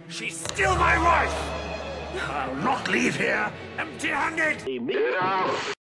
She's still my wife! I'll not leave here empty-handed! Enough!